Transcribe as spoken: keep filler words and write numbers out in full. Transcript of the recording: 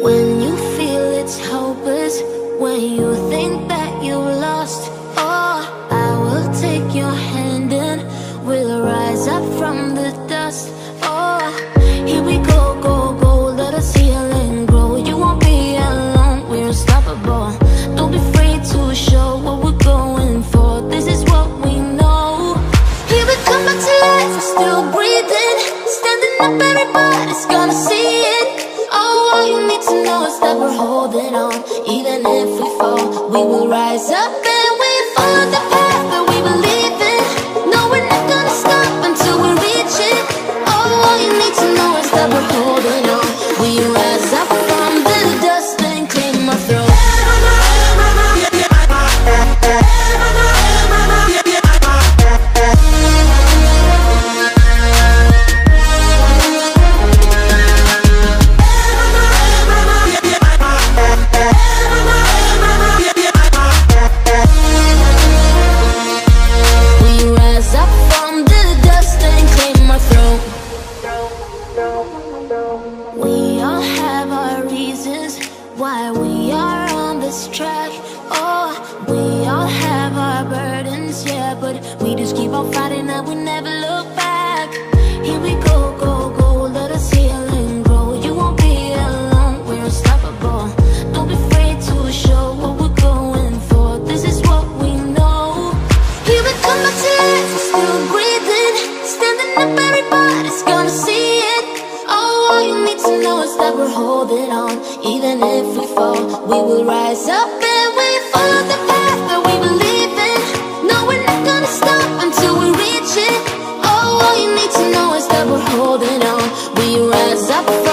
When you feel it's hopeless, when you think that you lost, oh, I will take your hand and we'll rise up from the dust. Oh, here we go, go, go, let us heal and grow. You won't be alone, we're unstoppable. Don't be afraid to show what we're going for. This is what we know. Here we come back to life, we're still breathing. Standing up, everybody's gonna see it. Oh, all you need to know is that we're holding on. Even if we fall, we will rise up and we follow the path that we believe in. No, we're not gonna stop until we reach it. Oh, all you need to know is that we're holding on. We rise up from the dust and claim our throne. We all have our reasons why we are on this track. Oh, we all have our burdens, yeah, but we just keep on fighting and we never look back. Here we go, go, go, let us heal and grow. You won't be alone, we're unstoppable. Don't be afraid to show what we're going for. This is what we know. Here we come back to life, we're still breathing. Standing up, everybody's gonna see it. Oh, all you need to know is that we're holding on. Even if we fall, we will rise up and we follow the path that we believe in. No, we're not gonna stop until we reach it. Oh, all you need to know is that we're holding on. We rise up from